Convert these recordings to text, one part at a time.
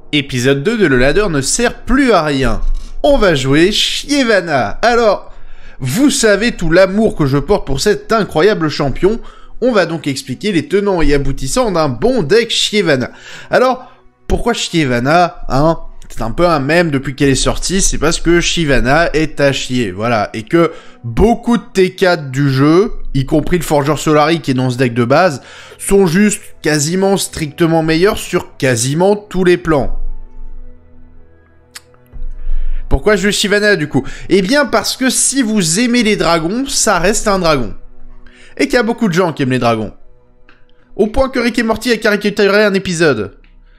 Épisode 2 de Le Ladder ne sert plus à rien. On va jouer Shyvana. Alors, vous savez tout l'amour que je porte pour cet incroyable champion. On va donc expliquer les tenants et aboutissants d'un bon deck Shyvana. Alors, pourquoi Shyvana, hein? C'est un peu un mème depuis qu'elle est sortie, c'est parce que Shyvana est à chier, voilà. Et que beaucoup de T4 du jeu, y compris le Forgeur Solari qui est dans ce deck de base, sont juste quasiment strictement meilleurs sur quasiment tous les plans. Pourquoi je joue Shyvana du coup? Eh bien parce que si vous aimez les dragons, ça reste un dragon. Et qu'il y a beaucoup de gens qui aiment les dragons. Au point que Rick et Morty a caricaturé un épisode.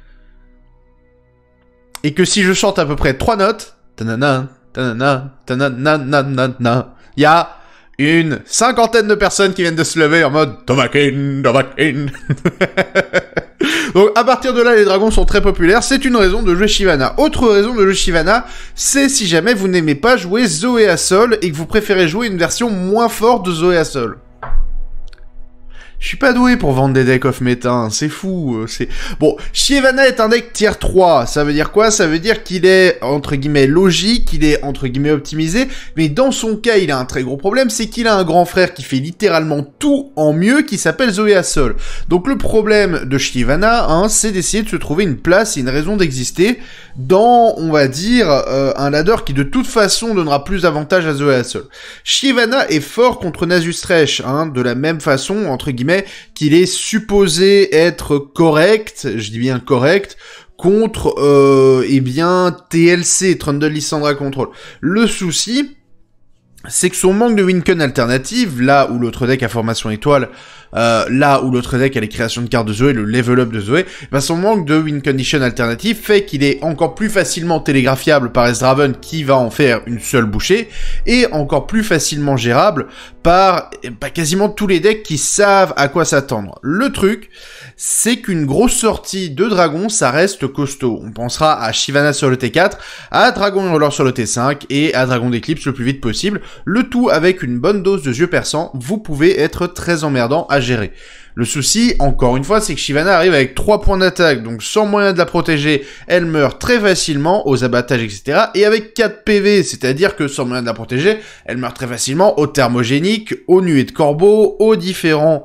Et que si je chante à peu près 3 notes, tanana, tanana, tanana, il y a une 50aine de personnes qui viennent de se lever en mode Tomakin, Tomakin. Donc à partir de là, les dragons sont très populaires, c'est une raison de jouer Shyvana. Autre raison de jouer Shyvana, c'est si jamais vous n'aimez pas jouer Zoé à Sol et que vous préférez jouer une version moins forte de Zoé à Sol. Je suis pas doué pour vendre des decks off-meta, hein, c'est fou, c'est... Bon, Shyvana est un deck tier 3, ça veut dire quoi? Ça veut dire qu'il est, entre guillemets, logique, il est, entre guillemets, optimisé, mais dans son cas, il a un très gros problème, c'est qu'il a un grand frère qui fait littéralement tout en mieux, qui s'appelle Zoé à Sol. Donc le problème de Shyvana, hein, c'est d'essayer de se trouver une place et une raison d'exister dans, on va dire, un ladder qui de toute façon donnera plus d'avantages à Zoé à Sol. Shyvana est fort contre Nasus Thresh, hein, de la même façon, entre guillemets, qu'il est supposé être correct, je dis bien correct, contre, eh bien, TLC, Trundle Lysandra Control. Le souci, c'est que son manque de Wincon alternative, là où l'autre deck a formation étoile, là où l'autre deck a les créations de cartes de Zoé, le level up de Zoé, bah son manque de win condition alternative fait qu'il est encore plus facilement télégraphiable par S-Draven qui va en faire une seule bouchée, et encore plus facilement gérable par quasiment tous les decks qui savent à quoi s'attendre. Le truc, c'est qu'une grosse sortie de dragon, ça reste costaud. On pensera à Shyvana sur le T4, à Dragon Hurleur sur le T5, et à Dragon d'Eclipse le plus vite possible, le tout avec une bonne dose de yeux perçants, vous pouvez être très emmerdant à gérer. Le souci, encore une fois, c'est que Shyvana arrive avec 3 points d'attaque, donc sans moyen de la protéger, elle meurt très facilement aux abattages, etc. Et avec 4 PV, c'est-à-dire que sans moyen de la protéger, elle meurt très facilement aux thermogéniques, aux nuées de corbeaux, aux différents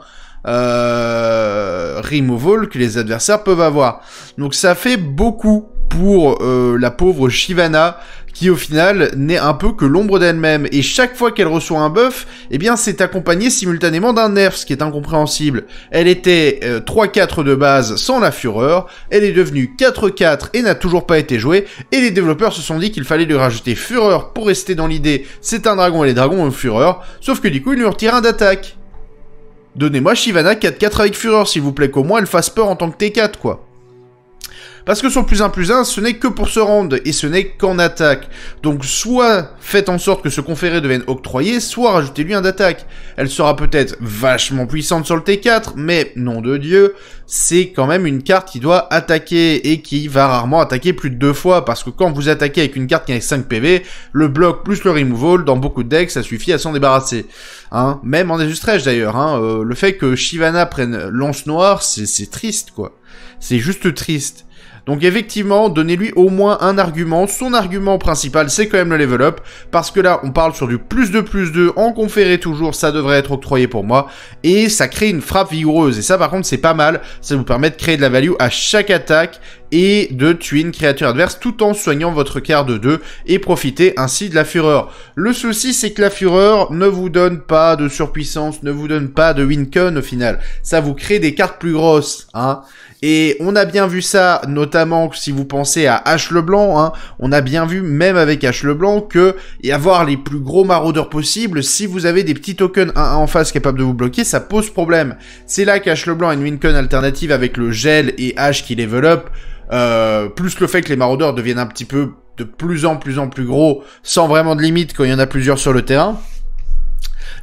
removal que les adversaires peuvent avoir. Donc ça fait beaucoup pour la pauvre Shyvana, qui au final n'est un peu que l'ombre d'elle-même, et chaque fois qu'elle reçoit un buff, eh bien c'est accompagné simultanément d'un nerf, ce qui est incompréhensible. Elle était 3-4 de base sans la fureur, elle est devenue 4-4 et n'a toujours pas été jouée, et les développeurs se sont dit qu'il fallait lui rajouter fureur pour rester dans l'idée, c'est un dragon et les dragons ont fureur, sauf que du coup ils lui retirent un d'attaque. Donnez-moi Shyvana 4-4 avec fureur s'il vous plaît, qu'au moins elle fasse peur en tant que T4 quoi. Parce que son +1/+1, ce n'est que pour se rendre, et ce n'est qu'en attaque. Donc soit faites en sorte que ce conféré devienne octroyé, soit rajoutez-lui un d'attaque. Elle sera peut-être vachement puissante sur le T4, mais, nom de Dieu, c'est quand même une carte qui doit attaquer, et qui va rarement attaquer plus de 2 fois, parce que quand vous attaquez avec une carte qui a 5 PV, le bloc plus le removal, dans beaucoup de decks, ça suffit à s'en débarrasser. Hein, même en Nasus Thresh d'ailleurs, hein, le fait que Shyvana prenne lance noire, c'est triste, quoi. C'est juste triste. Donc effectivement, donnez-lui au moins un argument. Son argument principal, c'est quand même le level up, parce que là, on parle sur du +2/+2, en conféré toujours, ça devrait être octroyé pour moi, et ça crée une frappe vigoureuse, et ça par contre, c'est pas mal, ça vous permet de créer de la value à chaque attaque, et de tuer une créature adverse, tout en soignant votre carte de 2, et profiter ainsi de la fureur. Le souci, c'est que la fureur ne vous donne pas de surpuissance, ne vous donne pas de wincon au final, ça vous crée des cartes plus grosses, hein. Et on a bien vu ça, notamment si vous pensez à H Leblanc, hein, on a bien vu, même avec H Leblanc, que y avoir les plus gros maraudeurs possibles, si vous avez des petits tokens 1-1 en face capables de vous bloquer, ça pose problème. C'est là qu'H Leblanc a une wincon alternative avec le gel et H qui level up, plus le fait que les maraudeurs deviennent un petit peu de plus en plus gros, sans vraiment de limite quand il y en a plusieurs sur le terrain.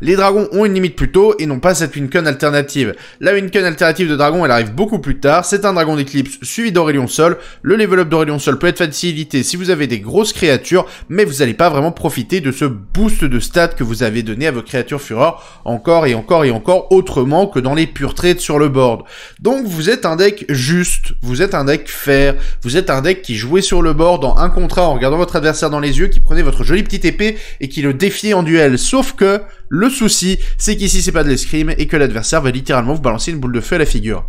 Les dragons ont une limite plus tôt et n'ont pas cette wincon alternative. La wincon alternative de dragon, elle arrive beaucoup plus tard. C'est un dragon d'éclipse suivi d'Aurelion Sol. Le level up d'Aurelion Sol peut être facilité si vous avez des grosses créatures, mais vous n'allez pas vraiment profiter de ce boost de stats que vous avez donné à vos créatures fureur encore et encore et encore autrement que dans les pure trades sur le board. Donc vous êtes un deck juste, vous êtes un deck fair, vous êtes un deck qui jouait sur le board en 1 contre 1 en regardant votre adversaire dans les yeux, qui prenait votre jolie petite épée et qui le défiait en duel. Sauf que le souci, c'est qu'ici c'est pas de l'escrime et que l'adversaire va littéralement vous balancer une boule de feu à la figure.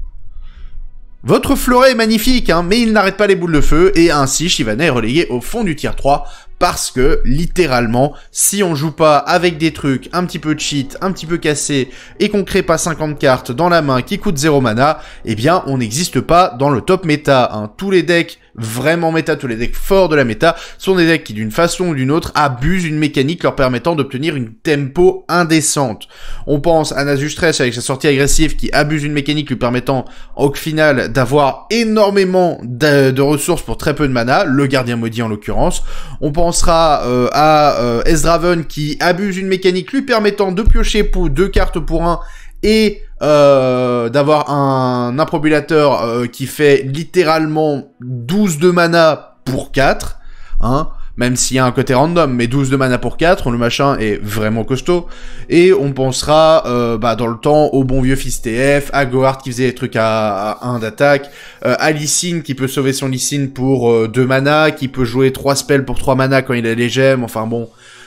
Votre fleuret est magnifique, hein, mais il n'arrête pas les boules de feu, et ainsi Shyvana est relégué au fond du tier 3, parce que, littéralement, si on joue pas avec des trucs un petit peu cheat, un petit peu cassés, et qu'on crée pas 50 cartes dans la main qui coûtent 0 mana, eh bien, on n'existe pas dans le top méta, hein. Tous les decks vraiment méta, tous les decks forts de la méta, sont des decks qui, d'une façon ou d'une autre, abusent une mécanique leur permettant d'obtenir une tempo indécente. On pense à Nasus Stress avec sa sortie agressive qui abuse une mécanique lui permettant, au final, d'avoir énormément de ressources pour très peu de mana, le gardien maudit en l'occurrence. On pensera à Ezdraven qui abuse une mécanique lui permettant de piocher pour 2 cartes pour 1 et d'avoir un improbulateur qui fait littéralement 12 de mana pour 4, hein, même s'il y a un côté random, mais 12 de mana pour 4, le machin est vraiment costaud. Et on pensera dans le temps au bon vieux fils TF, à Gohard qui faisait des trucs à 1 d'attaque, à Lee Sin qui peut sauver son Lee Sin pour 2 mana, qui peut jouer 3 spells pour 3 mana quand il a les gemmes, enfin bon.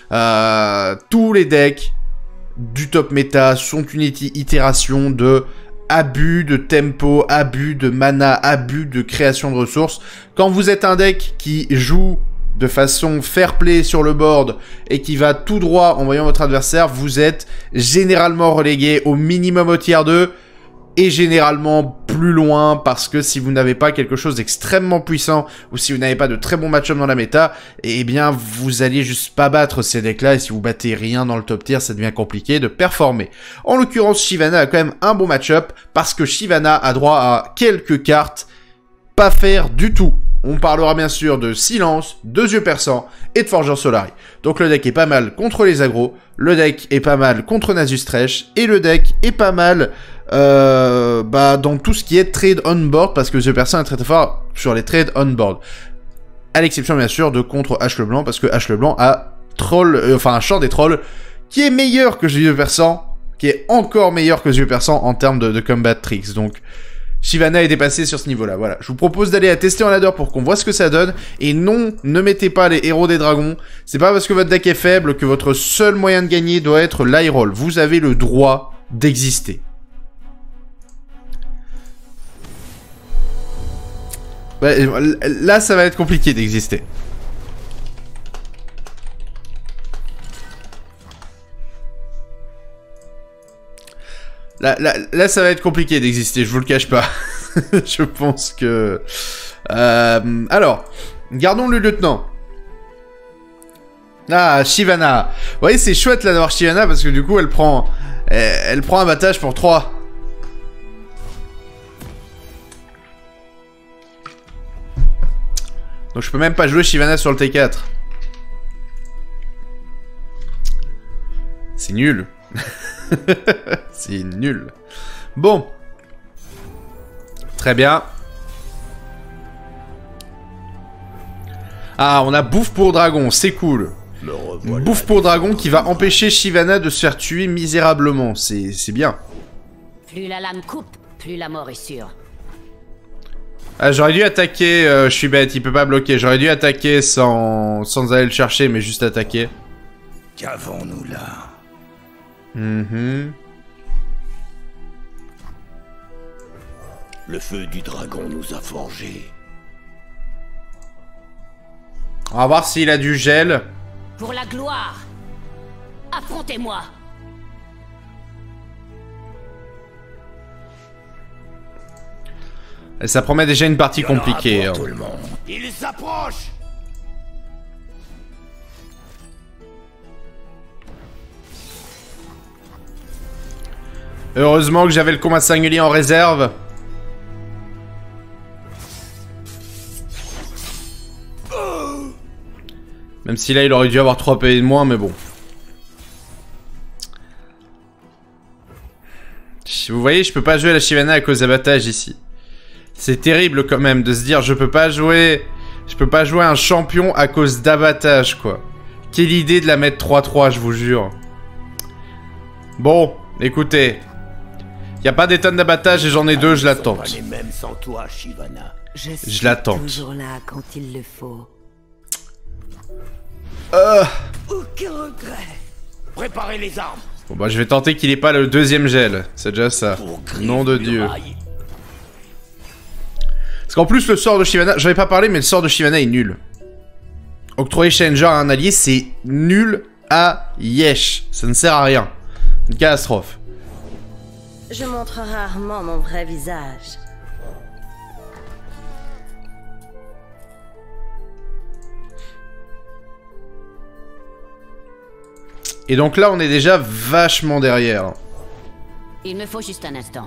Tous les decks du top méta sont une itération de abus de tempo, abus de mana, abus de création de ressources. Quand vous êtes un deck qui joue de façon fair play sur le board et qui va tout droit en voyant votre adversaire, vous êtes généralement relégué au minimum au tier 2 et généralement plus loin, parce que si vous n'avez pas quelque chose d'extrêmement puissant ou si vous n'avez pas de très bons match-up dans la méta, eh bien vous allez juste pas battre ces decks-là, et si vous battez rien dans le top tier, ça devient compliqué de performer. En l'occurrence, Shyvana a quand même un bon match-up, parce que Shyvana a droit à quelques cartes pas faire du tout. On parlera bien sûr de Silence, de Yeux Perçants et de Forger Solari. Donc le deck est pas mal contre les agros, le deck est pas mal contre Nasus Thresh, et le deck est pas mal dans tout ce qui est trade on-board, parce que Yeux Perçants est très très fort sur les trades on-board. À l'exception bien sûr de contre H Leblanc, parce que H Leblanc a un champ des trolls qui est meilleur que Yeux Perçants, qui est encore meilleur que Yeux Perçants en termes de combat tricks. Donc Shyvana est dépassé sur ce niveau-là, voilà. Je vous propose d'aller la tester en ladder pour qu'on voit ce que ça donne. Et non, ne mettez pas les héros des dragons. C'est pas parce que votre deck est faible que votre seul moyen de gagner doit être l'high roll. Vous avez le droit d'exister. Là, ça va être compliqué d'exister. Là, ça va être compliqué d'exister, je vous le cache pas. Je pense que... alors, gardons le lieutenant. Ah, Shyvana. Vous voyez, c'est chouette là d'avoir Shyvana, parce que du coup, elle prend un battage pour 3. Donc je peux même pas jouer Shyvana sur le T4. C'est nul. C'est nul. Bon. Très bien. Ah, on a bouffe pour dragon, c'est cool. Bouffe pour dragon qui va empêcher Shyvana de se faire tuer misérablement. C'est bien. Plus la lame coupe, plus la mort est sûre. Ah, j'aurais dû attaquer, je suis bête, il peut pas bloquer. J'aurais dû attaquer sans aller le chercher, mais juste attaquer. Qu'avons-nous là? Le feu du dragon nous a forgés. On va voir s'il a du gel. Pour la gloire, affrontez-moi. Et ça promet déjà une partie compliquée. Tout le monde. Il s'approche. Heureusement que j'avais le combat singulier en réserve. Même si là il aurait dû avoir 3 PV de moins, mais bon. voyez, je peux pas jouer à la Shyvana à cause d'abattage ici. C'est terrible quand même de se dire je peux pas jouer un champion à cause d'abattage quoi. Quelle idée de la mettre 3-3, je vous jure. Bon, écoutez. Y a pas des tonnes d'abattage et j'en ai deux, je la tente. Les mêmes sans toi, Shyvana. Je la tente. Toujours là quand il le faut. Aucun regret. Préparez les armes. Bon bah je vais tenter qu'il ait pas le deuxième gel. C'est déjà ça. Nom de Dieu. Parce qu'en plus le sort de Shyvana, j'en ai pas parlé mais le sort de Shyvana est nul. Octroyer Changer à un allié c'est nul à yesh. Ça ne sert à rien. Une catastrophe. Je montre rarement mon vrai visage. Et donc là on est déjà vachement derrière. Il me faut juste un instant.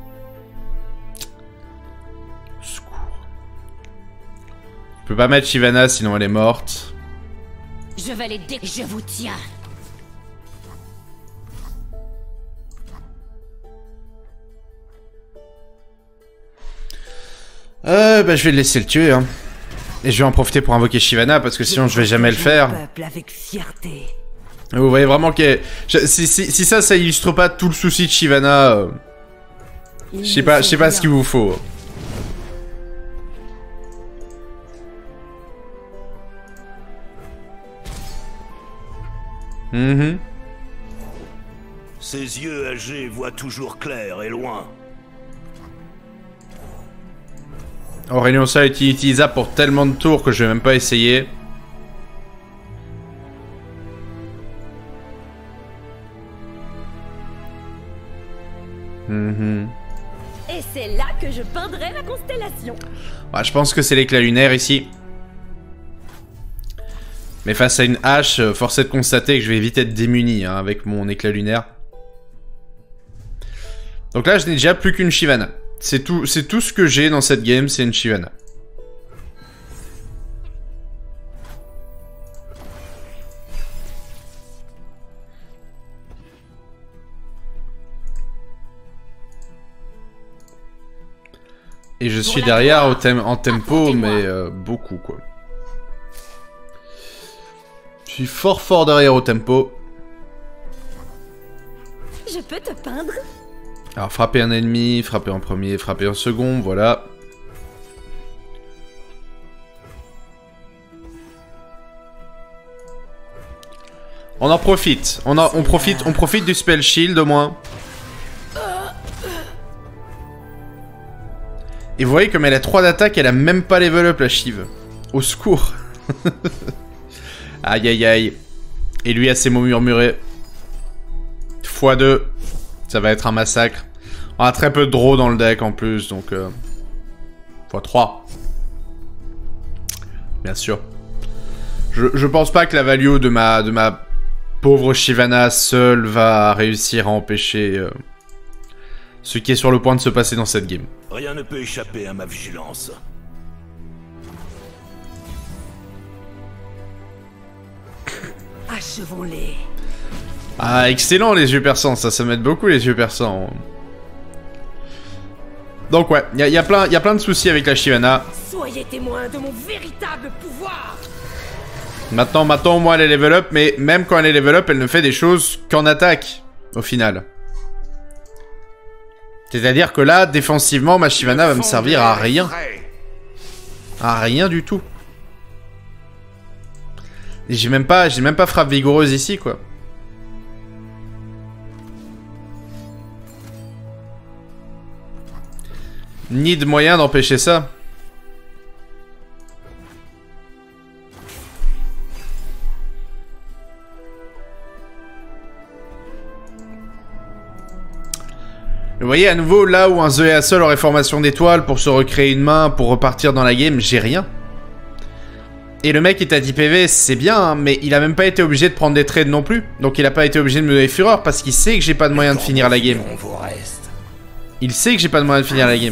Secours. Je peux pas mettre Shyvana sinon elle est morte. Je vais les dé... Je vous tiens. Bah je vais le laisser le tuer hein. Et je vais en profiter pour invoquer Shyvana parce que sinon je vais jamais le faire. Peuple avec fierté. Vous voyez vraiment que... Si ça illustre pas tout le souci de Shyvana... je sais pas ce qu'il vous faut. Ses yeux âgés voient toujours clair et loin. Aurélien ça est utilisable pour tellement de tours que je vais même pas essayer. Et c'est là que je peindrai la constellation. Ouais, je pense que c'est l'éclat lunaire ici. Mais face à une hache, force est de constater que je vais vite être démuni hein, avec mon éclat lunaire. Donc là, je n'ai déjà plus qu'une Shyvana. C'est tout ce que j'ai dans cette game, c'est une Shyvana. Et je suis derrière en tempo, mais beaucoup quoi. Je suis fort derrière au tempo. Je peux te peindre? Alors frapper un ennemi, frapper en premier, frapper en second, voilà. On en profite, on profite du spell shield au moins. Et vous voyez comme elle a 3 d'attaque, elle a même pas level up la Shiv. Au secours. Aïe aïe aïe. Et lui a ses mots murmurés. x2. Ça va être un massacre. On a très peu de draw dans le deck en plus, donc... x3. Bien sûr. Je pense pas que la value de ma pauvre Shyvana seule va réussir à empêcher... ce qui est sur le point de se passer dans cette game. Rien ne peut échapper à ma vigilance. Achevons-les. Ah, excellent les yeux perçants, ça m'aide beaucoup les yeux perçants. Donc ouais, il y a plein de soucis avec la Shyvana. Soyez témoins de mon véritable pouvoir. Maintenant au moins elle est level up, mais même quand elle est level up, elle ne fait des choses qu'en attaque, au final. C'est-à-dire que là, défensivement, ma Shyvana va me servir à rien. À rien du tout. Et j'ai même pas frappe vigoureuse ici, quoi. Ni de moyen d'empêcher ça. Vous voyez, à nouveau, là où un Zoé seul aurait formation d'étoiles pour se recréer une main, pour repartir dans la game, j'ai rien. Et le mec est à 10 PV, c'est bien, hein, mais il a même pas été obligé de prendre des trades non plus. Donc il a pas été obligé de me donner fureur, parce qu'il sait que j'ai pas de moyen de finir la game. Il sait que j'ai pas de moyen de finir la game.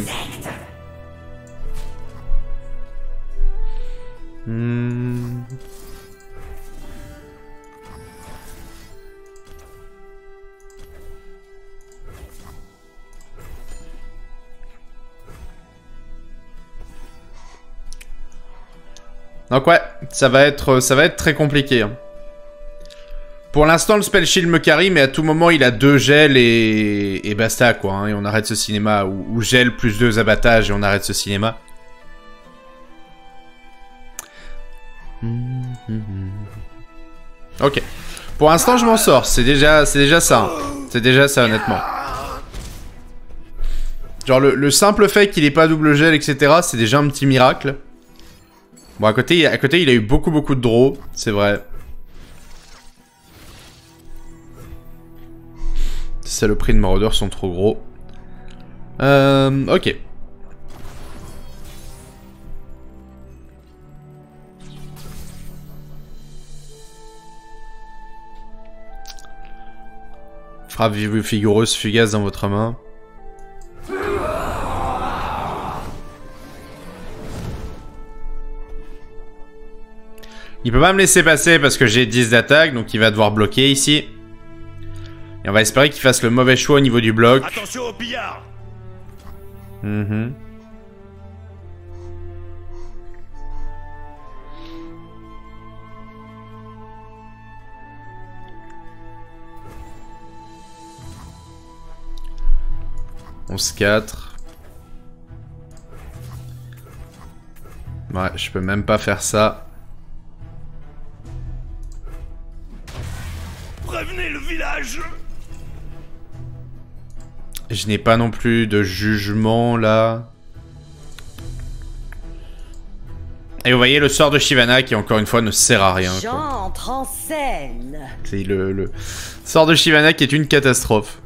Donc ouais, ça va être très compliqué. Hein. Pour l'instant, le spell shield me carry, mais à tout moment, il a 2 gels et basta, quoi. Hein, et on arrête ce cinéma. Ou gel plus 2 abattages et on arrête ce cinéma. Ok. Pour l'instant, je m'en sors. C'est déjà ça. Hein. C'est déjà ça, honnêtement. Genre, le simple fait qu'il ait pas double gel, etc., c'est déjà un petit miracle. Bon, à côté, il a eu beaucoup de draws. C'est vrai. Les saloperies de maraudeurs sont trop gros. Ok. Frappe vigoureuse fugace dans votre main. Il peut pas me laisser passer parce que j'ai 10 d'attaque, donc il va devoir bloquer ici. Et on va espérer qu'il fasse le mauvais choix au niveau du bloc. Attention au pillard. Mhm. On se 4. Ouais, je peux même pas faire ça. Prévenez le village. Je n'ai pas non plus de jugement là. Et vous voyez le sort de Shyvana qui encore une fois ne sert à rien. J'entre en scène. C'est le sort de Shyvana qui est une catastrophe.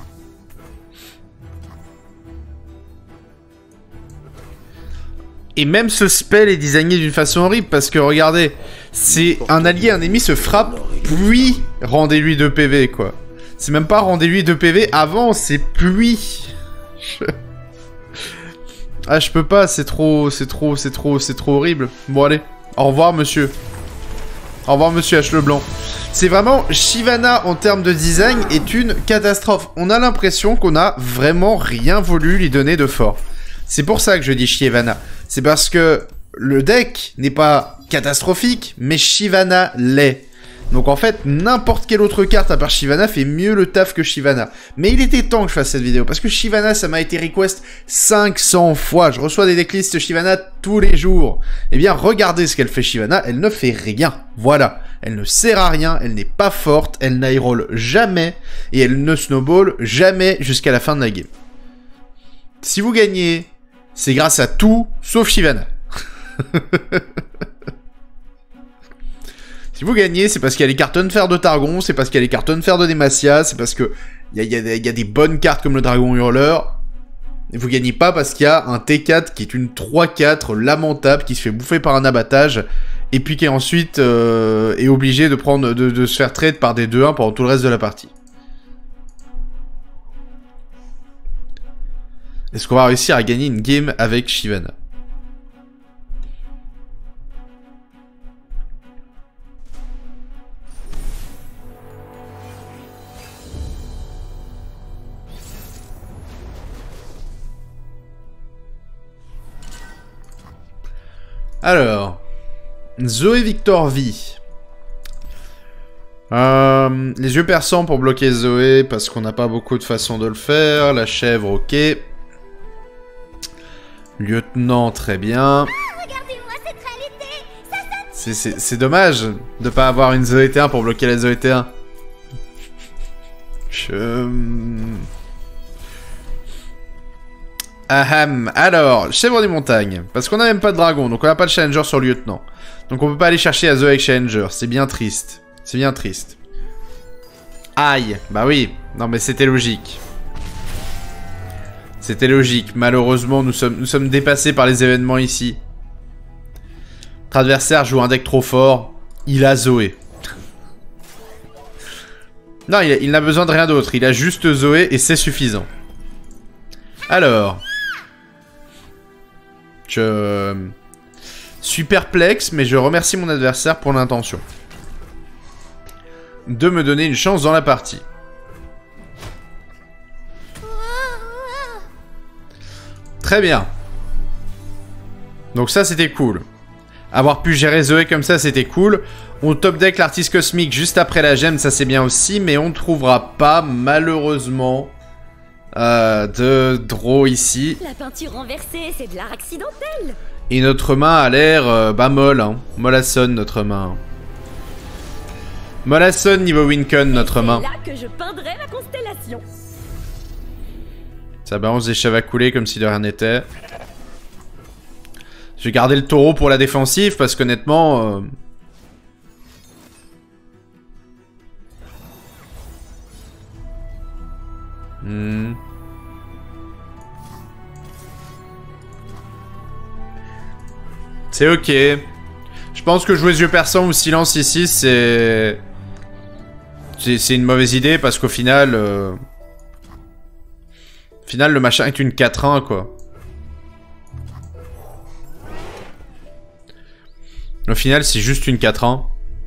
Et même ce spell est designé d'une façon horrible parce que regardez, c'est un allié, un ennemi se frappe, puis rendez-lui 2 PV quoi. C'est même pas rendez-lui 2 PV avant, c'est puis. Ah je peux pas, c'est trop horrible. Bon allez, au revoir monsieur. Au revoir monsieur H Leblanc. C'est vraiment, Shyvana en termes de design est une catastrophe. On a l'impression qu'on a vraiment rien voulu lui donner de fort. C'est pour ça que je dis Shyvana. C'est parce que le deck n'est pas catastrophique, mais Shyvana l'est. Donc en fait, n'importe quelle autre carte à part Shyvana fait mieux le taf que Shyvana. Mais il était temps que je fasse cette vidéo, parce que Shyvana, ça m'a été request 500 fois. Je reçois des decklists Shyvana tous les jours. Eh bien, regardez ce qu'elle fait Shyvana, elle ne fait rien. Voilà. Elle ne sert à rien, elle n'est pas forte, elle n'highroll jamais, et elle ne snowball jamais jusqu'à la fin de la game. Si vous gagnez, c'est grâce à tout, sauf Shyvana. Si vous gagnez, c'est parce qu'il y a les cartes Unfair de Targon, c'est parce qu'il y a les cartes Unfair de Demacia, c'est parce que il y a des bonnes cartes comme le Dragon Hurleur. Et vous gagnez pas parce qu'il y a un T4 qui est une 3-4 lamentable, qui se fait bouffer par un abattage, et puis qui ensuite est obligé de se faire trade par des 2-1 pendant tout le reste de la partie. Est-ce qu'on va réussir à gagner une game avec Shyvana? Alors, Zoé Victor V. Les yeux perçants pour bloquer Zoé parce qu'on n'a pas beaucoup de façons de le faire. La chèvre, ok. Lieutenant, très bien. C'est dommage de pas avoir une Zoé T1 pour bloquer la Zoé T1. Aham, alors, chèvre des montagnes. Parce qu'on n'a même pas de dragon, donc on n'a pas de challenger sur le lieutenant. Donc on peut pas aller chercher à Zoé avec challenger, c'est bien triste. C'est bien triste. Aïe, bah oui, non mais c'était logique. C'était logique, malheureusement nous sommes dépassés par les événements ici. Notre adversaire joue un deck trop fort, il a Zoé. Non, il n'a besoin de rien d'autre, il a juste Zoé et c'est suffisant. Alors... Je suis perplexe, mais je remercie mon adversaire pour l'intention de me donner une chance dans la partie. Très bien. Donc ça, c'était cool. Avoir pu gérer Zoé comme ça, c'était cool. On top deck l'artiste cosmique juste après la gemme, ça c'est bien aussi. Mais on ne trouvera pas, malheureusement, de draw ici. La peinture renversée, c'est de l'art accidentel. Et notre main a l'air, molle, hein. Mollassonne, notre main. Mollassonne niveau Wincon, notre main. C'est là que je peindrai ma constellation. Ça balance des chavacoulés comme si de rien n'était. Je vais garder le taureau pour la défensive parce qu'honnêtement... C'est ok. Je pense que jouer yeux perçants ou silence ici, c'est une mauvaise idée parce qu'au final... Au final, le machin est une 4-1, quoi. Au final, c'est juste une 4-1.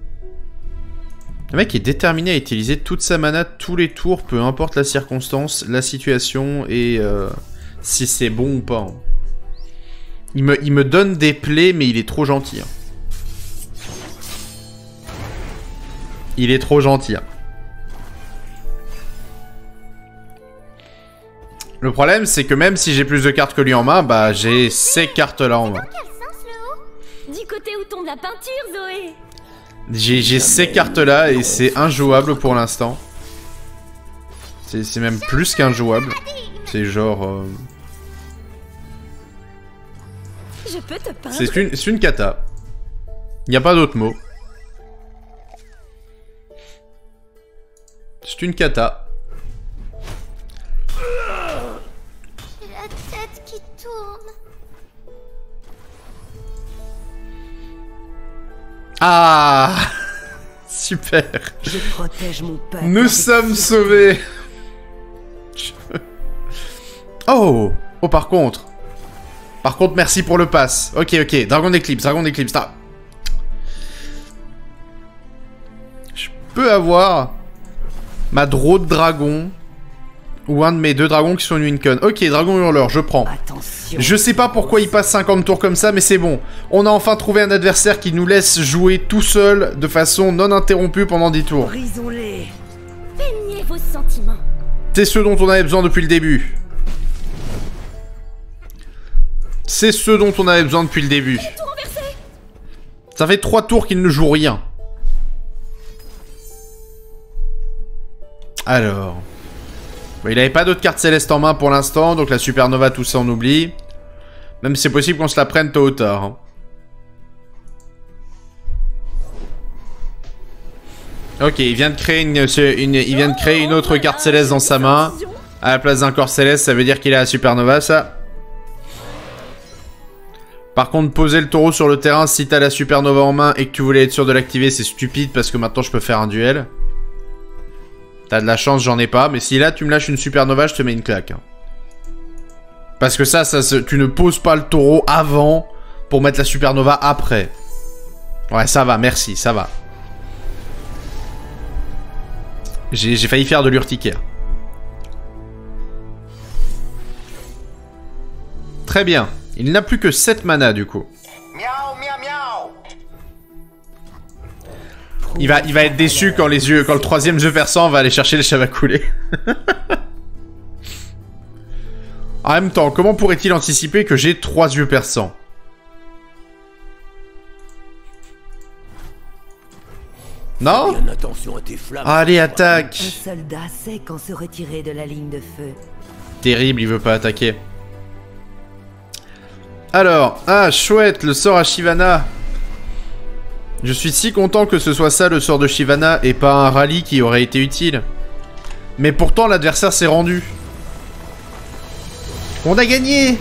Le mec est déterminé à utiliser toute sa mana tous les tours, peu importe la circonstance, la situation et si c'est bon ou pas. Il me donne des plays, mais il est trop gentil. Hein. Il est trop gentil. Hein. Le problème, c'est que même si j'ai plus de cartes que lui en main, bah j'ai ces cartes-là en main. Du côté où tombe la peinture, Zoé. J'ai ces cartes-là et c'est injouable pour l'instant. C'est même plus qu'injouable. C'est genre... Je peux te peindre. C'est une cata. Il n'y a pas d'autre mot. C'est une cata. La tête qui tourne. Ah, super. Je protège mon peuple. Nous sommes sauvés. Oh, par contre, merci pour le pass. Ok, Dragon d'Eclipse, ah. Je peux avoir ma draw de dragon ou un de mes deux dragons qui sont une Wincon. Ok, Dragon Hurleur, je prends. Attention. Je sais pas pourquoi il passe 50 tours comme ça, mais c'est bon. On a enfin trouvé un adversaire qui nous laisse jouer tout seul de façon non interrompue pendant 10 tours. Brisons-les. Peignez vos sentiments. C'est ce dont on avait besoin depuis le début. C'est ce dont on avait besoin depuis le début. Ça fait 3 tours qu'il ne joue rien. Alors... Bon, il avait pas d'autres cartes célestes en main pour l'instant, donc la supernova, tout ça on oublie. Même si c'est possible qu'on se la prenne tôt ou tard. Hein. Ok, il vient de créer une autre carte céleste dans sa main. À la place d'un corps céleste, ça veut dire qu'il a la supernova, ça. Par contre, poser le taureau sur le terrain si t'as la supernova en main et que tu voulais être sûr de l'activer, c'est stupide parce que maintenant je peux faire un duel. T'as de la chance, j'en ai pas. Mais si là, tu me lâches une supernova, je te mets une claque. Hein. Parce que tu ne poses pas le taureau avant pour mettre la supernova après. Ouais, ça va, merci, ça va. J'ai failli faire de l'urticaire. Très bien. Il n'a plus que 7 mana, du coup. Miaou, miaou, miaou. Il va être déçu quand le troisième jeu perçant va aller chercher les chavacoulés. En même temps, comment pourrait-il anticiper que j'ai 3 yeux perçants? Non? Bien attention à tes flammes. Allez, attaque! Un soldat sait quand se retirer de la ligne de feu. Terrible, il veut pas attaquer. Alors, ah, chouette, le sort à Shyvana. Je suis si content que ce soit ça le sort de Shyvana et pas un rallye qui aurait été utile. Mais pourtant l'adversaire s'est rendu. On a gagné!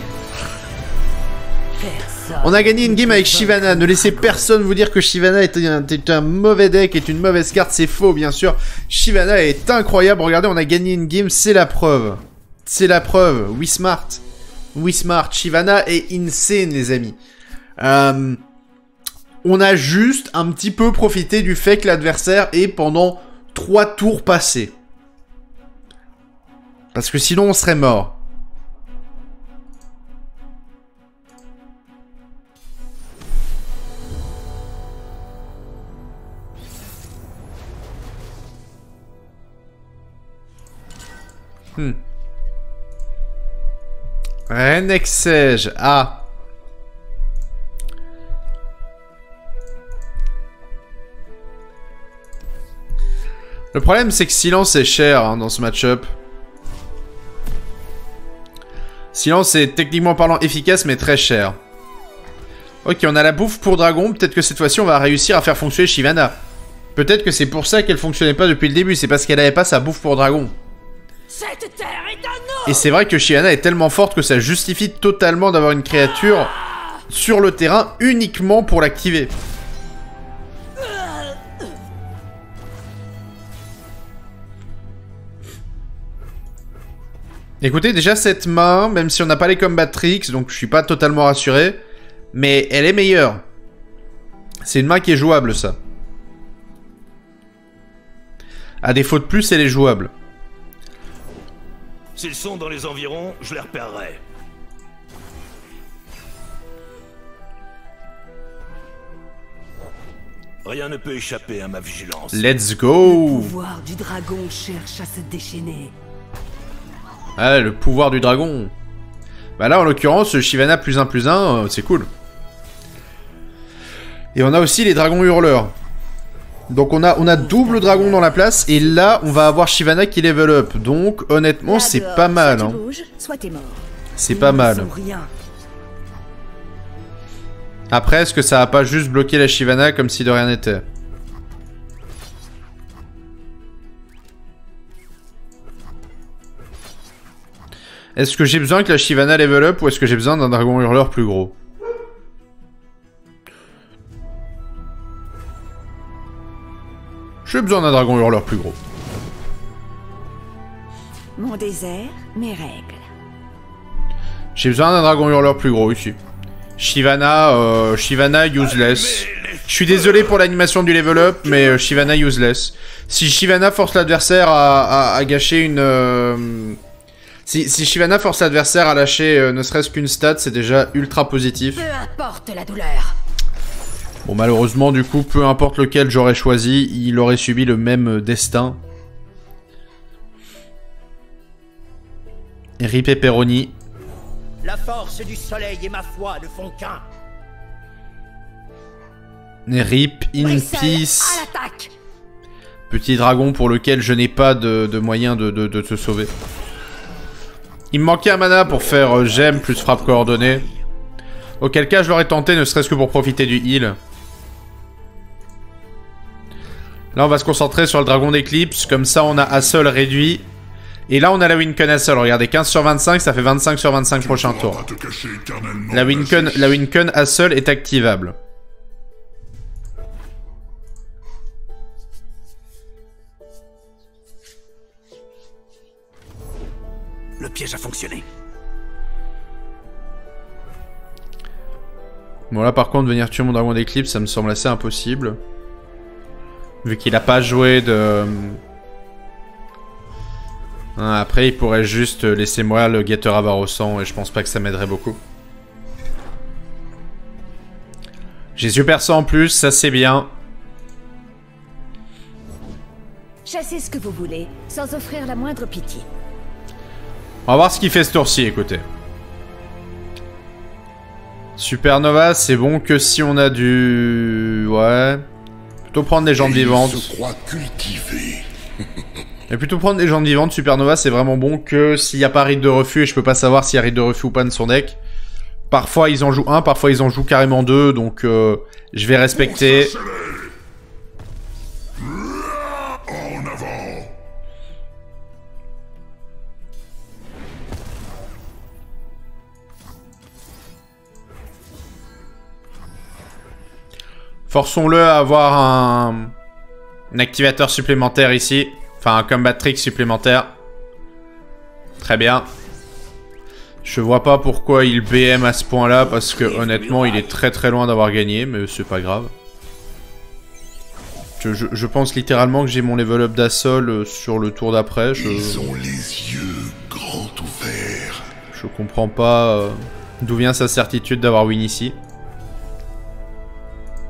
On a gagné une game avec Shyvana. Ne laissez personne vous dire que Shyvana est un mauvais deck, est une mauvaise carte, c'est faux bien sûr. Shyvana est incroyable, regardez on a gagné une game, c'est la preuve. C'est la preuve, we smart. We smart, Shyvana est insane les amis. On a juste un petit peu profité du fait que l'adversaire est pendant 3 tours passés. Parce que sinon on serait mort. Renexège. Ah. Le problème, c'est que Silence est cher hein, dans ce match-up. Silence est techniquement parlant efficace, mais très cher. Ok, on a la bouffe pour dragon. Peut-être que cette fois-ci, on va réussir à faire fonctionner Shyvana. Peut-être que c'est pour ça qu'elle fonctionnait pas depuis le début. C'est parce qu'elle avait pas sa bouffe pour dragon. Cette terre est un nom. Et c'est vrai que Shyvana est tellement forte que ça justifie totalement d'avoir une créature sur le terrain uniquement pour l'activer. Écoutez, déjà cette main, même si on n'a pas les combat tricks, donc je suis pas totalement rassuré, mais elle est meilleure. C'est une main qui est jouable, ça. À défaut de plus, elle est jouable. S'ils sont dans les environs, je les repérerai. Rien ne peut échapper à ma vigilance. Let's Le go! pouvoir du dragon cherche à se déchaîner. Ah, le pouvoir du dragon. Bah là, en l'occurrence, Shyvana +1/+1, c'est cool. Et on a aussi les dragons hurleurs. Donc on a double dragon dans la place, et là, on va avoir Shyvana qui level up. Donc, honnêtement, c'est pas mal. Hein. Soit t'es mort. C'est pas mal. Après, est-ce que ça va pas juste bloquer la Shyvana comme si de rien n'était? Est-ce que j'ai besoin que la Shyvana level up ou est-ce que j'ai besoin d'un dragon hurleur plus gros? J'ai besoin d'un dragon hurleur plus gros. Mon désert, mes règles. J'ai besoin d'un dragon hurleur plus gros ici. Shyvana, Shyvana useless. Je suis désolé pour l'animation du level up, mais Shyvana useless. Si Shyvana force l'adversaire à gâcher une... Si Shyvana force l'adversaire à lâcher ne serait-ce qu'une stat, c'est déjà ultra positif. Peu importe la douleur. Bon, malheureusement, du coup, peu importe lequel j'aurais choisi, il aurait subi le même destin. Rip Pepperoni. La force du soleil et ma foi ne font qu'un. Rip in Brissel, peace. à l'attaque. Petit dragon pour lequel je n'ai pas de moyen de te sauver. Il me manquait un mana pour faire gemme plus frappe coordonnée. Auquel cas je l'aurais tenté ne serait-ce que pour profiter du heal. Là on va se concentrer sur le dragon d'éclipse. Comme ça on a Hassel réduit. Et là on a la Winken Hassel. Regardez, 15/25, ça fait 25/25 prochain tour. La Winken Hassel est activable. Le piège a fonctionné. Bon là par contre venir tuer mon dragon d'éclipse ça me semble assez impossible. Vu qu'il a pas joué de... Après il pourrait juste laisser moi le guetteur avare au sang et je pense pas que ça m'aiderait beaucoup. J'ai yeux perçants en plus, ça c'est bien. Chassez ce que vous voulez, sans offrir la moindre pitié. On va voir ce qu'il fait ce tour-ci, écoutez. Supernova, c'est bon que si on a du... Ouais. Plutôt prendre des jambes vivantes. Et plutôt prendre des jambes vivantes, Supernova, c'est vraiment bon que s'il n'y a pas rite de refus, et je peux pas savoir s'il y a rite de refus ou pas de son deck. Parfois ils en jouent un, parfois ils en jouent carrément deux, donc je vais respecter. Forçons-le à avoir un activateur supplémentaire ici. Enfin, un combat trick supplémentaire. Très bien. Je vois pas pourquoi il BM à ce point-là, parce que honnêtement, il est très très loin d'avoir gagné, mais c'est pas grave. Je pense littéralement que j'ai mon level up d'Hassel sur le tour d'après. Ils ont les yeux grands ouverts. Je comprends pas d'où vient sa certitude d'avoir win ici.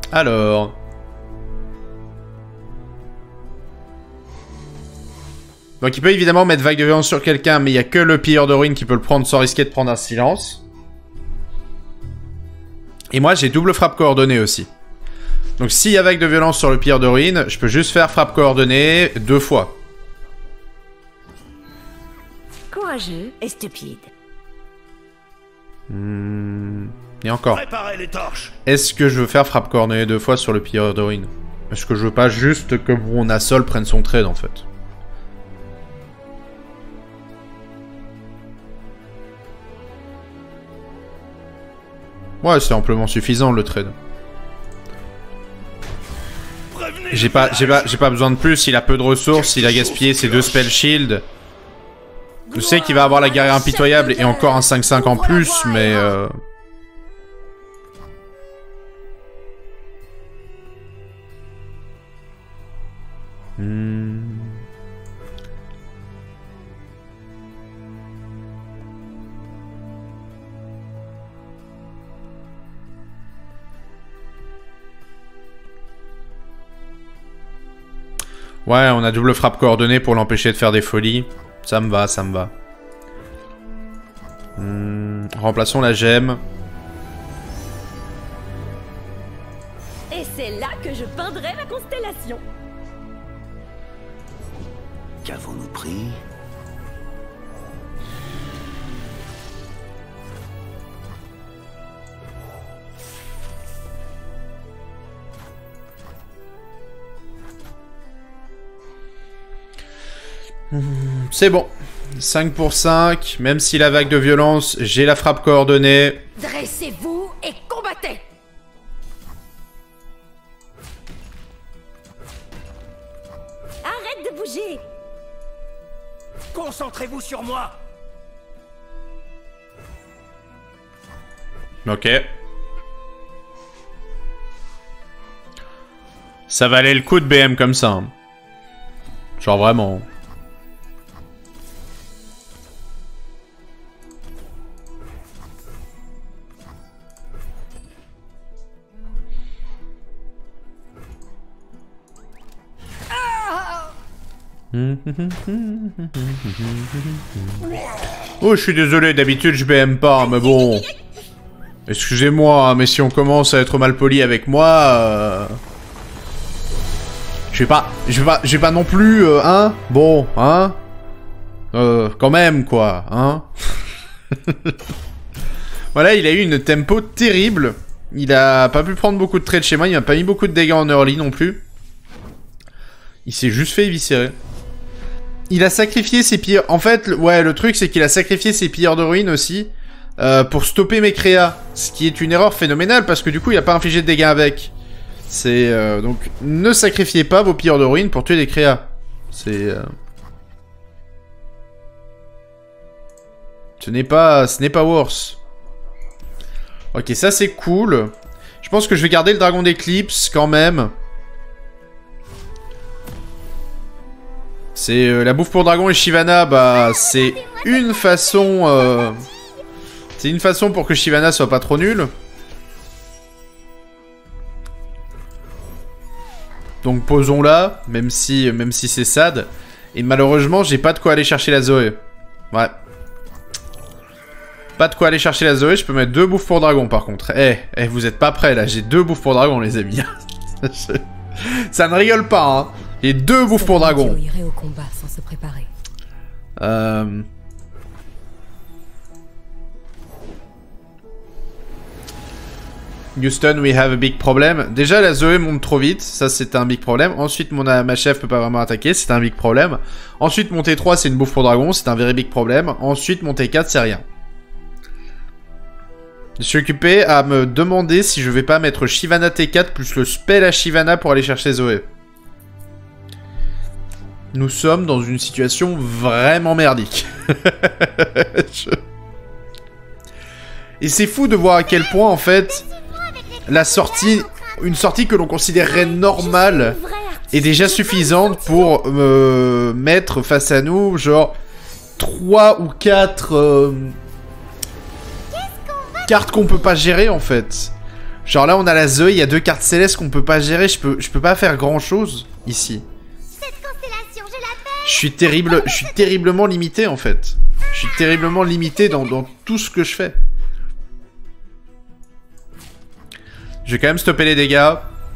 Alors... Donc il peut évidemment mettre vague de violence sur quelqu'un, mais il n'y a que le pilleur de ruines qui peut le prendre sans risquer de prendre un silence. Et moi j'ai double frappe coordonnée aussi. Donc s'il y a vague de violence sur le pilleur de ruines, je peux juste faire frappe coordonnée 2 fois. Courageux et stupide. Et encore. Préparez les torches. Est-ce que je veux faire frappe coordonnée 2 fois sur le pilleur de ruines? Est-ce que je veux pas juste que mon Assol prenne son trade en fait? Ouais, c'est amplement suffisant le trade. J'ai pas besoin de plus, il a peu de ressources, il a gaspillé ses 2 spell shield. Je sais qu'il va avoir la guerrière impitoyable et encore un 5-5 en plus, mais... Ouais, on a double frappe coordonnée pour l'empêcher de faire des folies. Ça me va, ça me va. Remplaçons la gemme. Et c'est là que je peindrai ma constellation. Qu'avons-nous pris? C'est bon. 5 pour 5. Même si la vague de violence, j'ai la frappe coordonnée. Dressez-vous et combattez. Arrête de bouger. Concentrez-vous sur moi. Ok. Ça valait le coup de BM comme ça. Hein. Genre vraiment. Oh, je suis désolé, d'habitude je BM pas, mais bon. Excusez-moi, mais si on commence à être mal poli avec moi, je vais pas non plus, hein. Bon, hein. Quand même, quoi, hein. Voilà, il a eu une tempo terrible. Il a pas pu prendre beaucoup de traits de schéma, il m'a pas mis beaucoup de dégâts en early non plus. Il s'est juste fait éviscérer. Il a sacrifié ses pilleurs... En fait, ouais, le truc, c'est qu'il a sacrifié ses pilleurs de ruines aussi pour stopper mes créas. Ce qui est une erreur phénoménale, parce que du coup, il a pas infligé de dégâts avec. C'est... donc, ne sacrifiez pas vos pilleurs de ruines pour tuer des créas. C'est... Ce n'est pas worse. Ok, ça c'est cool. Je pense que je vais garder le dragon d'éclipse quand même. C'est la bouffe pour dragon et Shyvana, bah c'est une façon... c'est une façon pour que Shyvana soit pas trop nulle. Donc posons-la, même si c'est sad. Et malheureusement, j'ai pas de quoi aller chercher la Zoé. Ouais. Pas de quoi aller chercher la Zoé, je peux mettre 2 bouffes pour dragon par contre. Eh, vous êtes pas prêts là, j'ai 2 bouffes pour dragon les amis. Ça ne rigole pas, hein. J'ai 2 bouffes pour dragon. Irait au combat sans se préparer. Houston, we have a big problem. Déjà, la Zoé monte trop vite, ça c'est un big problème. Ensuite, ma chef peut pas vraiment attaquer, c'est un big problème. Ensuite, mon T3 c'est une bouffe pour dragon, c'est un very big problème. Ensuite, mon T4 c'est rien. Je suis occupé à me demander si je vais pas mettre Shyvana T4 plus le spell à Shyvana pour aller chercher Zoé. Nous sommes dans une situation vraiment merdique. Et c'est fou de voir à quel point, en fait, la sortie, une sortie que l'on considérerait normale, est déjà suffisante pour me mettre face à nous, genre, 3 ou 4 cartes qu'on peut pas gérer, en fait. Genre là, on a la Zoé, il y a 2 cartes célestes qu'on peut pas gérer, je peux pas faire grand-chose, ici. Je suis terriblement limité en fait. Je suis terriblement limité dans tout ce que je fais. Je vais quand même stopper les dégâts.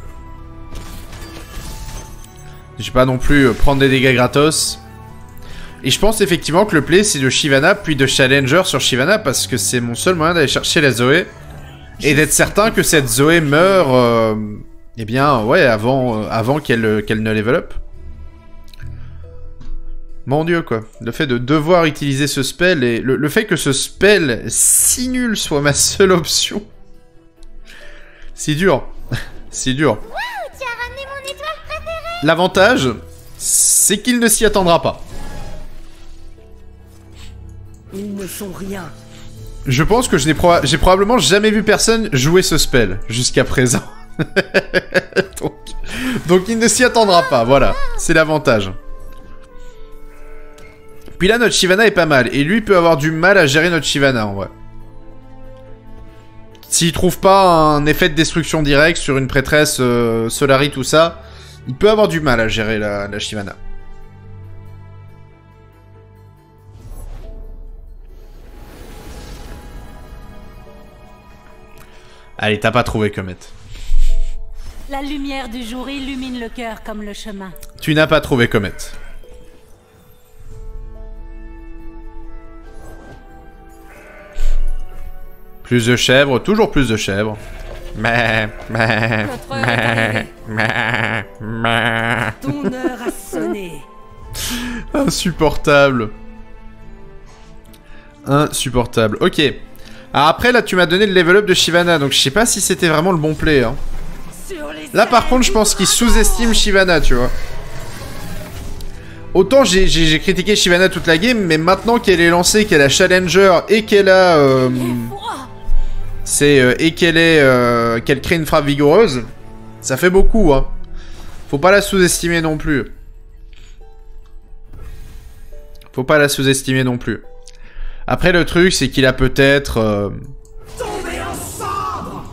Je vais pas non plus prendre des dégâts gratos. Et je pense effectivement que le play c'est de Shyvana puis de Challenger sur Shyvana parce que c'est mon seul moyen d'aller chercher la Zoé. Et d'être certain que cette Zoé meurt, eh bien, ouais, avant qu'elle ne level up. Mon dieu, quoi. Le fait de devoir utiliser ce spell et le fait que ce spell si nul soit ma seule option. C'est dur. C'est dur. Waouh, tu as ramené mon étoile préférée. L'avantage, c'est qu'il ne s'y attendra pas. Ils ne sont rien. Je pense que j'ai probablement jamais vu personne jouer ce spell jusqu'à présent. donc il ne s'y attendra pas, voilà. C'est l'avantage. Puis là, notre Shyvana est pas mal. Et lui peut avoir du mal à gérer notre Shyvana, en vrai. S'il trouve pas un effet de destruction direct sur une prêtresse Solari, tout ça, il peut avoir du mal à gérer la Shyvana. Allez, t'as pas trouvé Comet. La lumière du jour illumine le cœur comme le chemin. Tu n'as pas trouvé Comet. Plus de chèvres, toujours plus de chèvres. Ton heure a sonné. Insupportable. Insupportable. Ok. Alors après, là, tu m'as donné le level up de Shyvana, donc je sais pas si c'était vraiment le bon play. Hein. Là, par contre, je pense qu'il sous-estime Shyvana, tu vois. Autant j'ai critiqué Shyvana toute la game, mais maintenant qu'elle est lancée, qu'elle a Challenger et qu'elle a... qu'elle crée une frappe vigoureuse, ça fait beaucoup, hein. Faut pas la sous-estimer non plus. Faut pas la sous-estimer non plus. Après, le truc, c'est qu'il a peut-être... Tombez en cendres.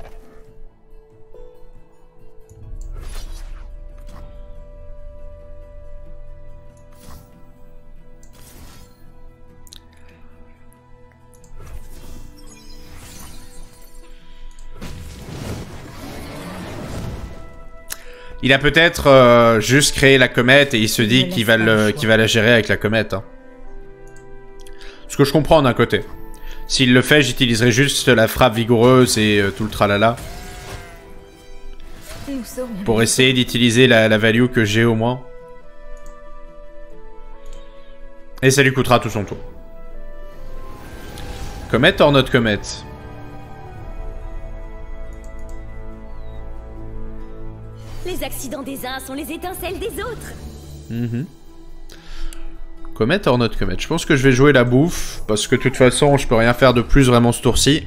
Il a peut-être juste créé la comète et il se dit qu'il va la gérer avec la comète, hein. Ce que je comprends d'un côté. S'il le fait, j'utiliserai juste la frappe vigoureuse et tout le tralala. Pour essayer d'utiliser la value que j'ai au moins. Et ça lui coûtera tout son tour. Comète or not comète? Les accidents des uns sont les étincelles des autres. Comète or not comète? Je pense que je vais jouer la bouffe, parce que de toute façon, je peux rien faire de plus vraiment ce tour-ci.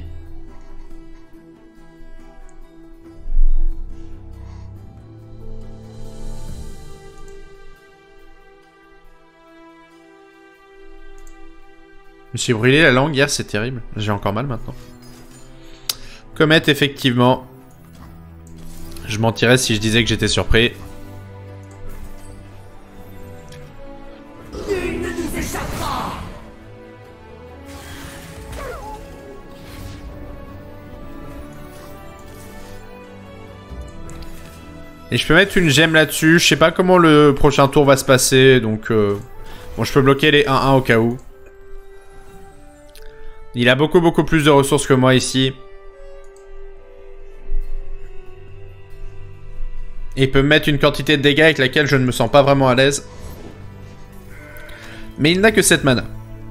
Je me suis brûlé la langue hier, c'est terrible. J'ai encore mal maintenant. Comète, effectivement. Je mentirais si je disais que j'étais surpris. Et je peux mettre une gemme là-dessus. Je sais pas comment le prochain tour va se passer. Donc, bon, je peux bloquer les 1-1 au cas où. Il a beaucoup plus de ressources que moi ici. Et il peut me mettre une quantité de dégâts avec laquelle je ne me sens pas vraiment à l'aise. Mais il n'a que 7 mana.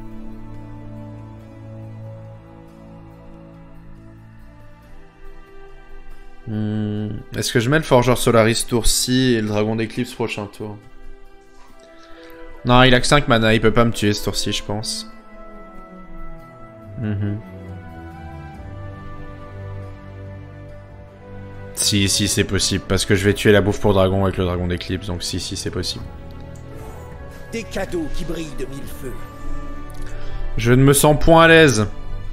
Est-ce que je mets le Forgeur Solaris tour-ci et le Dragon d'Eclipse prochain tour? Non, il a que 5 mana, il peut pas me tuer ce tour-ci, je pense. Si, c'est possible, parce que je vais tuer la bouffe pour dragon avec le Dragon d'Eclipse, donc si, c'est possible. Des cadeaux qui brillent de mille feux. Je ne me sens point à l'aise.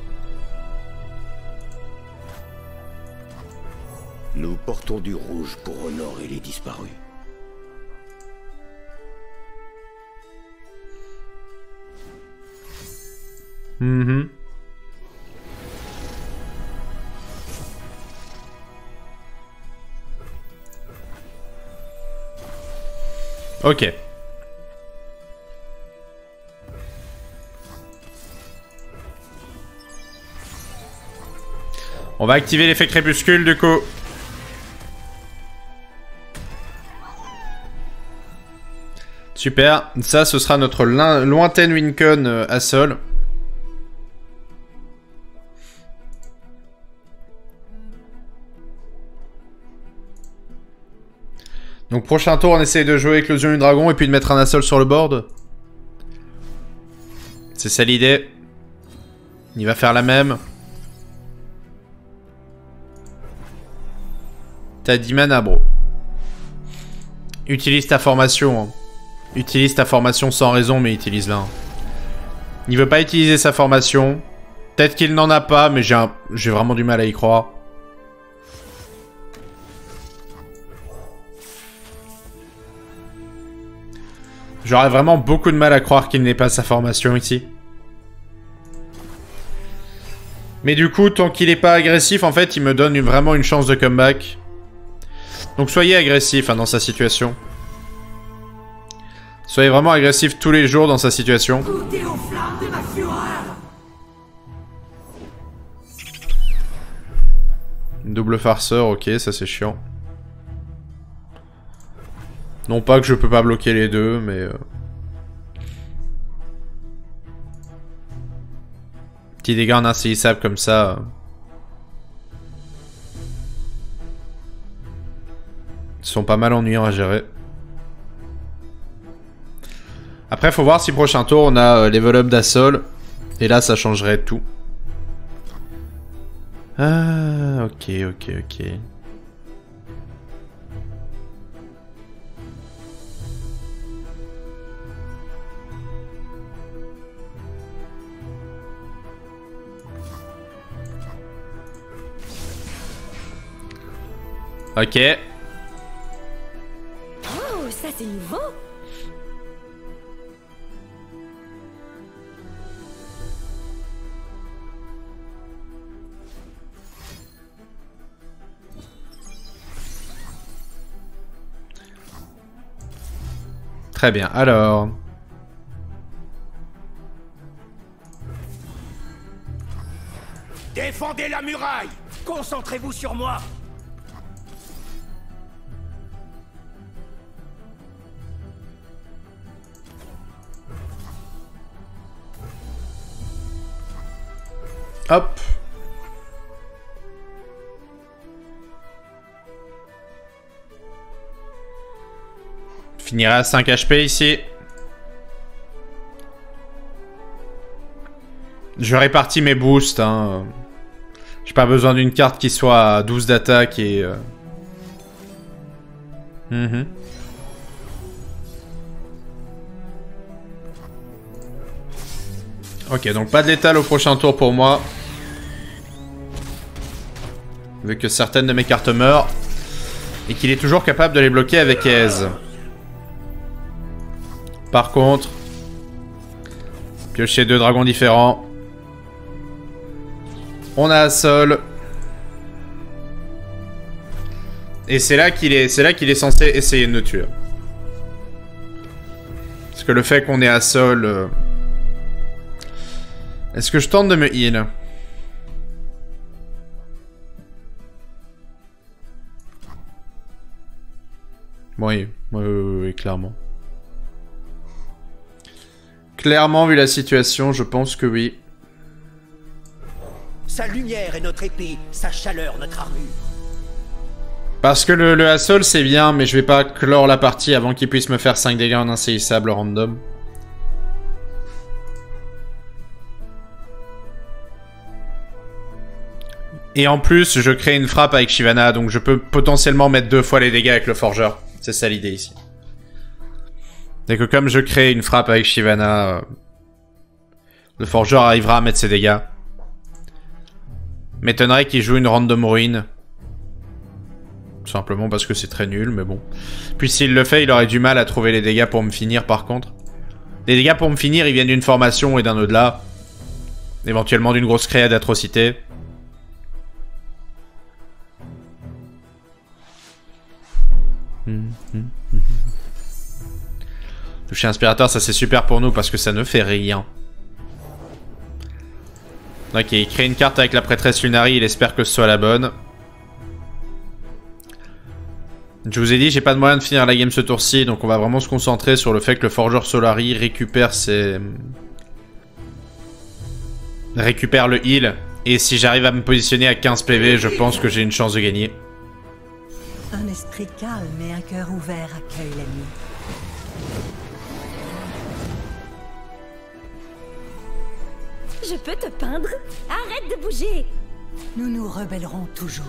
Nous portons du rouge pour honorer les disparus. Ok. On va activer l'effet crépuscule du coup. Super. Ça, ce sera notre lointaine wincon à sol. Donc prochain tour, on essaye de jouer Éclosion du Dragon et puis de mettre un Assol sur le board. C'est ça l'idée. Il va faire la même. T'as 10 mana, bro. Utilise ta formation. Hein. Utilise ta formation sans raison, mais utilise-la. Hein. Il veut pas utiliser sa formation. Peut-être qu'il n'en a pas, mais j'ai vraiment du mal à y croire. J'aurais vraiment beaucoup de mal à croire qu'il n'ait pas sa formation ici. Mais du coup, tant qu'il n'est pas agressif, en fait, il me donne vraiment une chance de comeback. Donc soyez agressif hein, dans sa situation. Soyez vraiment agressif tous les jours dans sa situation. Goûtez aux flammes de ma fureur. Double farceur, ok, ça c'est chiant. Non pas que je peux pas bloquer les deux, mais... Petit dégâts en insaisissable comme ça... Ils sont pas mal ennuyants à gérer. Après, faut voir si prochain tour on a level up d'Assol. Et là, ça changerait tout. Ah, ok. Ok. Oh, ça c'est nouveau. Très bien, alors... Défendez la muraille. Concentrez-vous sur moi. Hop. Finira à 5 HP ici. Je répartis mes boosts. Hein. J'ai pas besoin d'une carte qui soit à 12 d'attaque et... Ok, donc pas de létal au prochain tour pour moi. Vu que certaines de mes cartes meurent. Et qu'il est toujours capable de les bloquer avec aise. Par contre... Piocher 2 dragons différents. On a Assol. Et c'est là qu'il est censé essayer de nous tuer. Parce que le fait qu'on ait Assol... Est-ce que je tente de me heal? Oui, clairement. Clairement, vu la situation, je pense que oui. Sa lumière est notre épée, sa chaleur notre armure. Parce que le Assol c'est bien, mais je vais pas clore la partie avant qu'il puisse me faire 5 dégâts en insaisissable random. Et en plus, je crée une frappe avec Shyvana, donc je peux potentiellement mettre 2 fois les dégâts avec le forgeur. C'est ça l'idée ici. Et que comme je crée une frappe avec Shyvana, le forgeur arrivera à mettre ses dégâts. M'étonnerait qu'il joue une random ruine. Tout simplement parce que c'est très nul, mais bon. Puis s'il le fait, il aurait du mal à trouver les dégâts pour me finir par contre. Les dégâts pour me finir, ils viennent d'une formation et d'un au-delà. Éventuellement d'une grosse créa d'atrocité. Toucher inspirateur, ça c'est super pour nous parce que ça ne fait rien. Ok, il crée une carte avec la prêtresse Lunari, il espère que ce soit la bonne. Je vous ai dit, j'ai pas de moyen de finir la game ce tour-ci, donc on va vraiment se concentrer sur le fait que le forgeur Solari récupère le heal. Et si j'arrive à me positionner à 15 PV, je pense que j'ai une chance de gagner. Un esprit calme et un cœur ouvert accueillent la nuit. Je peux te peindre? Arrête de bouger! Nous nous rebellerons toujours.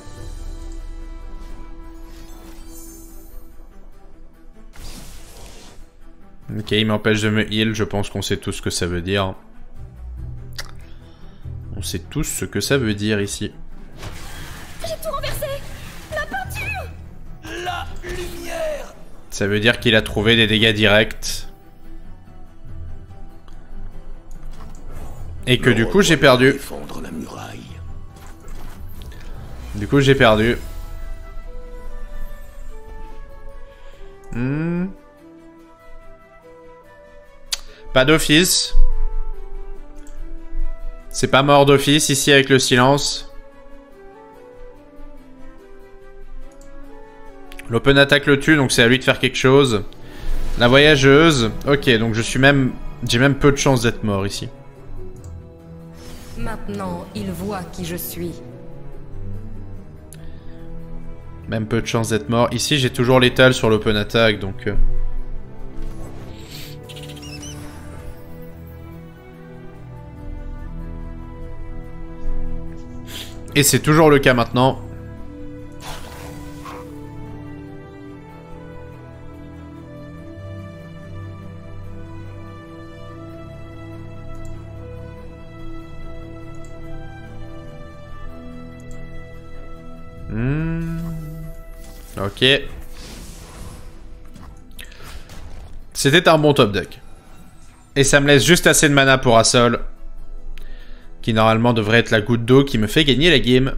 Ok, il m'empêche de me heal, je pense qu'on sait tous ce que ça veut dire. On sait tous ce que ça veut dire ici. J'ai tout renversé! La peinture! La lumière! Ça veut dire qu'il a trouvé des dégâts directs. Et que du coup j'ai perdu. Défendre la muraille. Du coup j'ai perdu. Pas d'office. C'est pas mort d'office ici avec le silence. L'open attack le tue, donc c'est à lui de faire quelque chose. La voyageuse. Ok, donc j'ai même peu de chance d'être mort ici. Maintenant, il voit qui je suis. Même peu de chance d'être mort. Ici, j'ai toujours l'étal sur l'open attack, donc... Et c'est toujours le cas maintenant. Ok. C'était un bon top deck. Et ça me laisse juste assez de mana pour Assol. Qui normalement devrait être la goutte d'eau qui me fait gagner la game.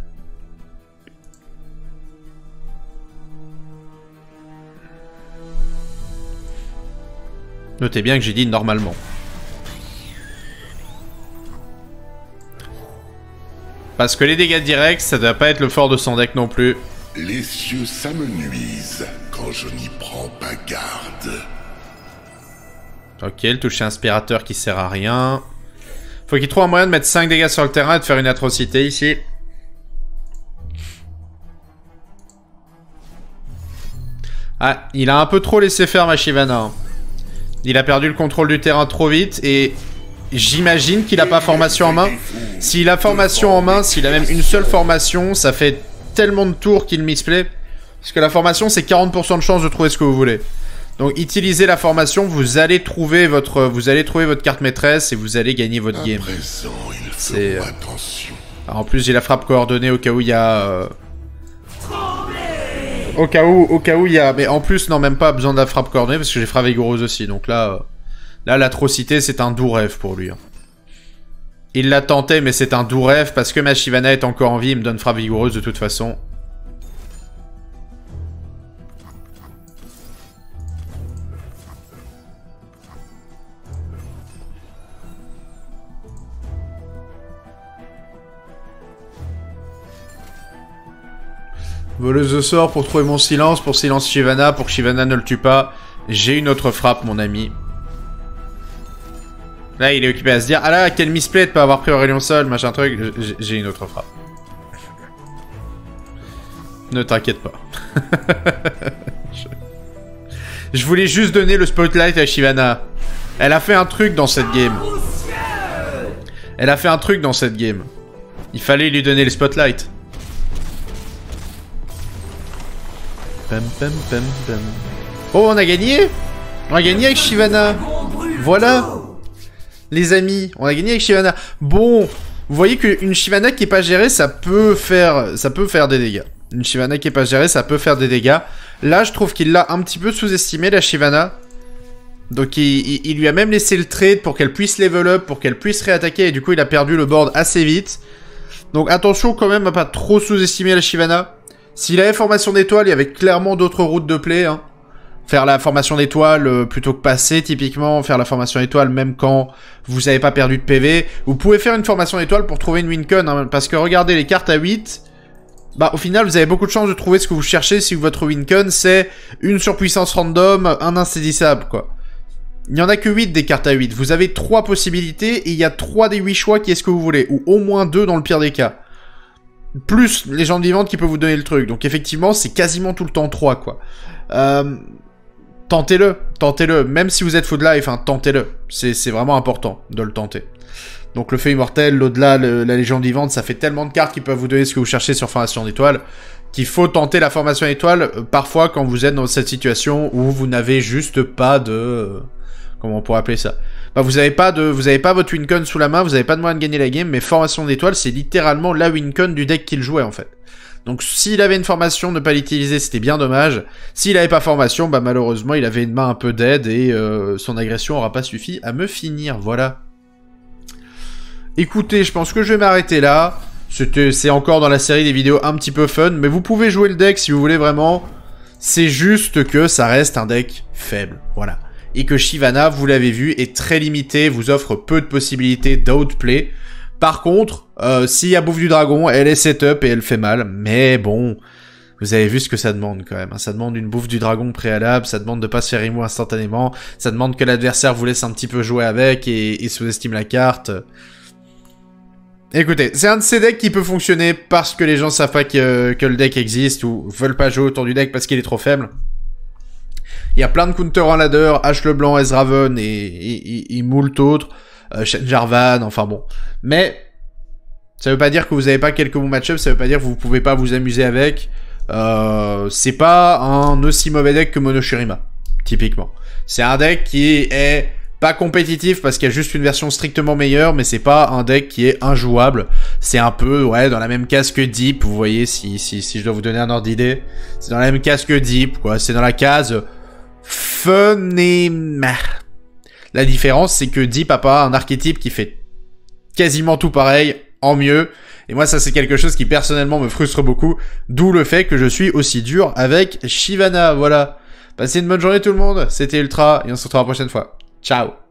Notez bien que j'ai dit normalement. Parce que les dégâts directs, ça doit pas être le fort de son deck non plus. Les cieux s'amenuisent quand je n'y prends pas garde. Ok, le toucher inspirateur qui sert à rien. Faut qu'il trouve un moyen de mettre 5 dégâts sur le terrain et de faire une atrocité ici. Ah, il a un peu trop laissé faire Mashivana. Il a perdu le contrôle du terrain trop vite et j'imagine qu'il a pas formation en main. S'il a formation en main, s'il a même une seule formation, ça fait tellement de tours qu'il misplay. Parce que la formation, c'est 40% de chance de trouver ce que vous voulez. Donc utilisez la formation, vous allez trouver votre carte maîtresse et vous allez gagner votre game. C'est en plus j'ai la frappe coordonnée au cas où il y a au cas où il y a, mais en plus non, même pas besoin de la frappe coordonnée parce que j'ai frappe vigoureuse aussi. Donc là l'atrocité c'est un doux rêve pour lui. Il l'a tenté mais c'est un doux rêve parce que Mashivana est encore en vie, il me donne frappe vigoureuse de toute façon. Voleuse de sort pour trouver mon silence, pour silence Shyvana, pour que Shyvana ne le tue pas. J'ai une autre frappe, mon ami. Là, il est occupé à se dire, ah là, quel misplay de pas avoir pris Aurélien Sol, machin truc. J'ai une autre frappe. Ne t'inquiète pas. Je voulais juste donner le spotlight à Shyvana. Elle a fait un truc dans cette game. Elle a fait un truc dans cette game. Il fallait lui donner le spotlight. Pam, pam, pam, pam. Oh, on a gagné! On a gagné avec Shyvana. Voilà. Les amis, on a gagné avec Shyvana. Bon, vous voyez qu'une Shyvana qui est pas gérée, ça peut faire des dégâts. Une Shyvana qui est pas gérée, ça peut faire des dégâts. Là, je trouve qu'il l'a un petit peu sous-estimé, la Shyvana. Donc il lui a même laissé le trade pour qu'elle puisse level up, pour qu'elle puisse réattaquer, et du coup il a perdu le board assez vite. Donc attention quand même à pas trop sous-estimer la Shyvana. S'il avait formation d'étoile, il y avait clairement d'autres routes de play, hein. Faire la formation d'étoile plutôt que passer, typiquement. Faire la formation d'étoile même quand vous n'avez pas perdu de PV. Vous pouvez faire une formation d'étoile pour trouver une win-con, hein, parce que regardez les cartes à 8. Bah au final, vous avez beaucoup de chances de trouver ce que vous cherchez si votre win-con c'est une surpuissance random, un insaisissable, quoi. Il n'y en a que 8 des cartes à 8. Vous avez 3 possibilités et il y a 3 des 8 choix qui est ce que vous voulez. Ou au moins 2 dans le pire des cas. Plus les légendes vivantes qui peuvent vous donner le truc. Donc effectivement, c'est quasiment tout le temps 3, quoi. Tentez-le, tentez-le. Même si vous êtes full life, hein, tentez-le. C'est vraiment important de le tenter. Donc le feu immortel, l'au-delà, la légende vivante, ça fait tellement de cartes qui peuvent vous donner ce que vous cherchez sur formation d'étoile qu'il faut tenter la formation étoile parfois quand vous êtes dans cette situation où vous n'avez juste pas de... comment on pourrait appeler ça? Bah vous avez pas votre wincon sous la main, vous avez pas de moyen de gagner la game, mais formation d'étoile c'est littéralement la wincon du deck qu'il jouait en fait. Donc s'il avait une formation, ne pas l'utiliser c'était bien dommage. S'il avait pas formation, bah malheureusement il avait une main un peu dead et son agression aura pas suffi à me finir, voilà. Écoutez, je pense que je vais m'arrêter là. C'est encore dans la série des vidéos un petit peu fun, mais vous pouvez jouer le deck si vous voulez vraiment. C'est juste que ça reste un deck faible, voilà. Et que Shyvana, vous l'avez vu, est très limité, vous offre peu de possibilités d'outplay. Par contre, s'il y a bouffe du dragon, elle est setup et elle fait mal, mais bon, vous avez vu ce que ça demande quand même. Hein. Ça demande une bouffe du dragon préalable, ça demande de pas se faire remove instantanément, ça demande que l'adversaire vous laisse un petit peu jouer avec et sous-estime la carte. Écoutez, c'est un de ces decks qui peut fonctionner parce que les gens savent pas que le deck existe ou veulent pas jouer autour du deck parce qu'il est trop faible. Il y a plein de counters en ladder, H Leblanc, Ezraven et moult autres, Shen Jarvan, enfin bon. Mais ça veut pas dire que vous avez pas quelques bons match-ups, ça veut pas dire que vous pouvez pas vous amuser avec. C'est pas un aussi mauvais deck que Monoshirima, typiquement. C'est un deck qui est pas compétitif parce qu'il y a juste une version strictement meilleure, mais c'est pas un deck qui est injouable. C'est un peu, ouais, dans la même case que Deep, vous voyez, si je dois vous donner un ordre d'idée. C'est dans la même case que Deep, quoi. C'est dans la case fun et meh. La différence, c'est que Deep a pas un archétype qui fait quasiment tout pareil, en mieux. Et moi, ça, c'est quelque chose qui, personnellement, me frustre beaucoup. D'où le fait que je suis aussi dur avec Shyvana, voilà. Passez une bonne journée tout le monde, c'était Ultra, et on se retrouve la prochaine fois. Ciao.